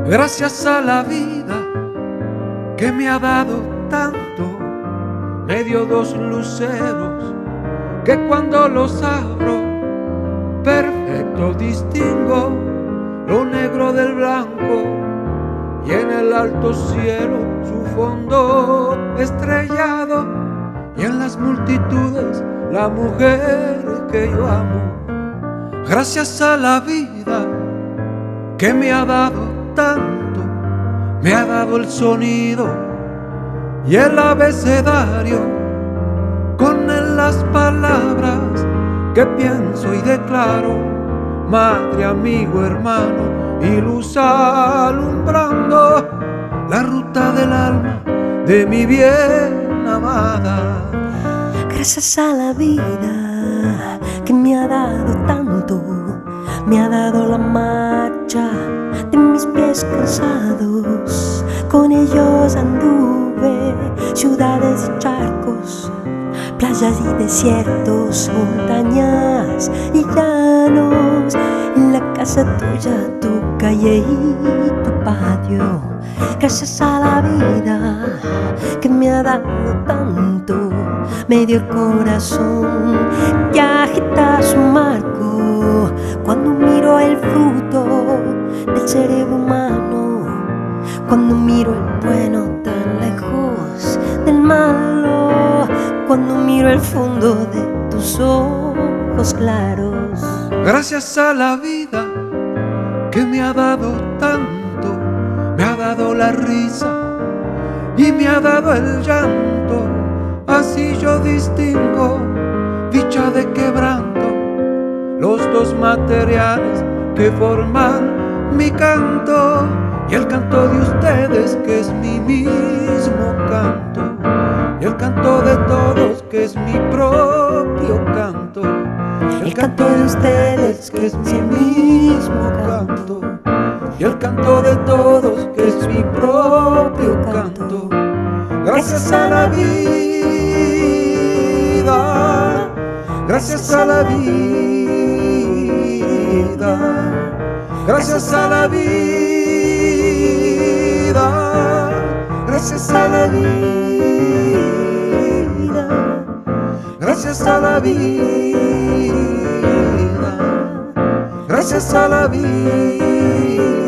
Gracias a la vida que me ha dado tanto, me dio dos luceros que cuando los abro, perfecto distingo lo negro del blanco y en el alto cielo su fondo estrellado y en las multitudes la mujer que yo amo. Gracias a la vida que me ha dado tanto, me ha dado el sonido y el abecedario, con él las palabras que pienso y declaro, madre, amigo, hermano y luz alumbrando la ruta del alma de mi bien amada. Gracias a la vida que me ha dado tanto, me ha dado la marcha de mis pies cansados, con ellos anduve ciudades y charcos, playas y desiertos, montañas y llanos, en la casa tuya, tu calle y tu patio. Gracias a la vida que me ha dado tanto, me dio el corazón que agita su marco cuando miro el fruto del cerebro humano, cuando miro el bueno tan lejos del malo, cuando miro el fondo de tus ojos claros. Gracias a la vida que me ha dado tanto, me ha dado la risa y me ha dado el llanto, así yo distingo dicha de quebranto, los dos materiales que forman mi canto y el canto de ustedes que es mi mismo canto y el canto de todos que es mi propio canto, el canto de ustedes que es mi mismo canto y el canto de todos que es mi propio canto. Gracias a la vida, gracias a la vida, gracias a la vida, gracias a la vida, gracias a la vida, gracias a la vida.